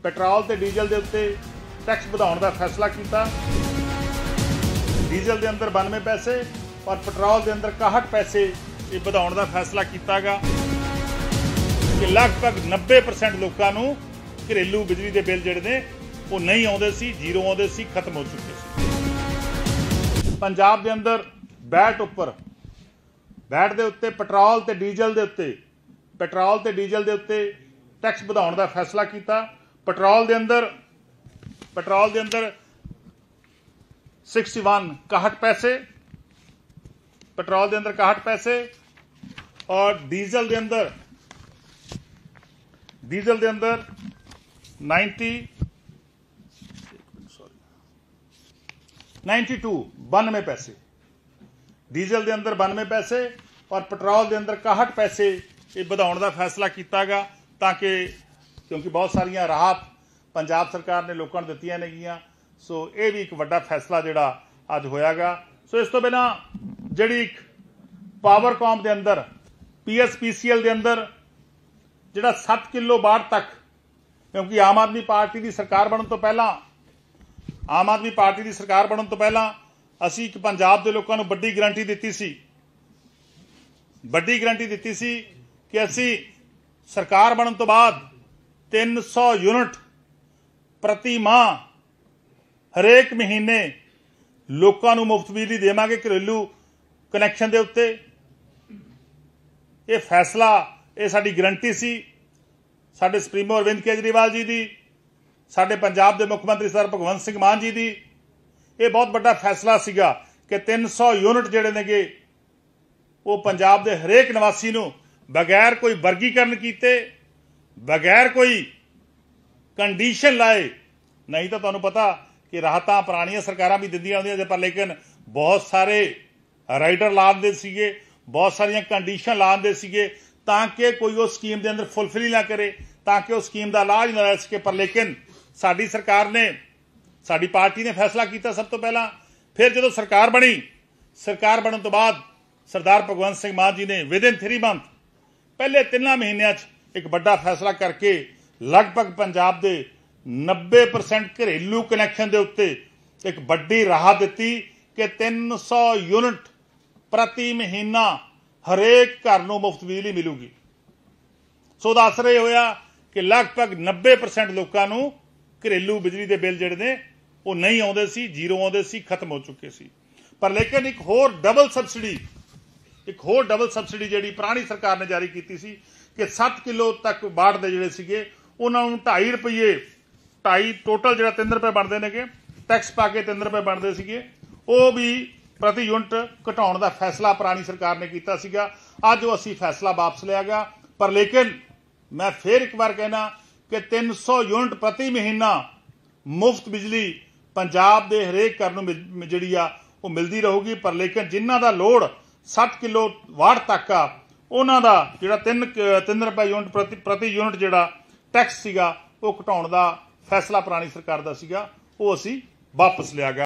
Petrol ते diesel के उत्ते टैक्स बढ़ाने का फैसला किया। डीजल के अंदर 92 पैसे और पेट्रोल के अंदर 61 पैसे ये बढ़ाने का फैसला किया गया कि लगभग 90% लोगों को घरेलू बिजली के बिल जिहड़े ने वो नहीं आउंदे सी, जीरो आउंदे सी, खत्म हो चुके सी। पंजाब के अंदर वैट उपर वैट के उत्ते पेट्रोल ते डीजल के उत्ते टैक्स बढ़ाने का फैसला किया। पेट्रोल के अंदर 61 पैसे, पेट्रोल के अंदर 61 पैसे और डीजल के अंदर 92 पैसे, डीजल के अंदर 92 पैसे और पेट्रोल के अंदर 61 पैसे ये बढ़ाने का फैसला किया गया ताकि क्योंकि बहुत सारिया राहत पंजाब सरकार ने लोगों को दित्तियां नेगियां। सो ये भी एक वड्डा फैसला जिहड़ा अज होयागा। सो इस तो बिना जिहड़ी पावरकॉम के अंदर PSPCL के अंदर जिहड़ा 7 किलोवाट तक, क्योंकि आम आदमी पार्टी की सरकार बनने तो पहला असी एक पंजाब के लोगों को बड़ी गारंटी दिती सी कि असी सरकार बनने तो बाद 300 यूनिट प्रति माह हरेक महीने लोगों को मुफ्त बिजली देवांगे घरेलू कनैक्शन के उत्ते। ये फैसला ये साडी गारंटी सी साडे सुप्रीमो अरविंद केजरीवाल जी की, साडे पंजाब के मुख्यमंत्री सर भगवंत सिंह मान जी की। ये बहुत बड़ा फैसला सीगा कि 300 यूनिट जिहड़े नेगे वो पंजाब के हरेक निवासी नूं बगैर कोई वर्गीकरण कीते, बगैर कोई कंडीशन लाए, नहीं तो तुहानूं पता कि राहतां पुरानियां सरकारां भी दिंदियां होंदियां पर लेकिन बहुत सारे राइडर ला दिंदे सीगे, बहुत सारियां कंडीशन ला दिंदे सीगे ताकि कोई उस स्कीम के अंदर फुलफिल ना करे, ताकि उस स्कीम का लाभ ना ले सके। पर लेकिन साडी सरकार ने, साडी पार्टी ने फैसला किया सब तो पहला। फिर जो सरकार बनी, सरकार बनने तो बाद सरदार भगवंत सिंह मान जी ने विदिन 3 मंथ पहले 3 महीनों एक बड़ा फैसला करके लगभग पंजाब के 90% घरेलू कनैक्शन के उत्ते एक बड़ी राहत दी कि 300 यूनिट प्रति महीना हरेक घर नूं मुफ्त बिजली मिलूगी। सो दस रहे होया कि लगभग 90% लोगों को घरेलू बिजली के बिल जिहड़े ने वो नहीं आउंदे सी, जीरो आउंदे सी, खत्म हो चुके सी। पर लेकिन एक होर डबल सबसिडी जिहड़ी पुरानी सरकार ने जारी की सी कि 7 किलो तक वाट दे जिहड़े सीगे उन्होंने 2.5 रुपये टोटल जो 3 रुपये बनते हैं टैक्स पा के 3 रुपये बनते सीगे, वो भी प्रति यूनिट घटाने का फैसला पुरानी सरकार ने किया सीगा। अज वो असी फैसला वापस लिया गया। पर लेकिन मैं फिर एक बार कहना कि 300 यूनिट प्रति महीना मुफ्त बिजली पंजाब के हरेक घर नूं जिहड़ी आ वो मिलती रहूगी। पर लेकिन जिन्हां दा लोड 60 किलो वाट तक आ उन्हां दा जिहड़ा 3 रुपये यूनिट प्रति यूनिट जिहड़ा टैक्स सीगा वो घटाउण दा फैसला पुरानी सरकार दा सीगा, वो असी वापस लिया गया।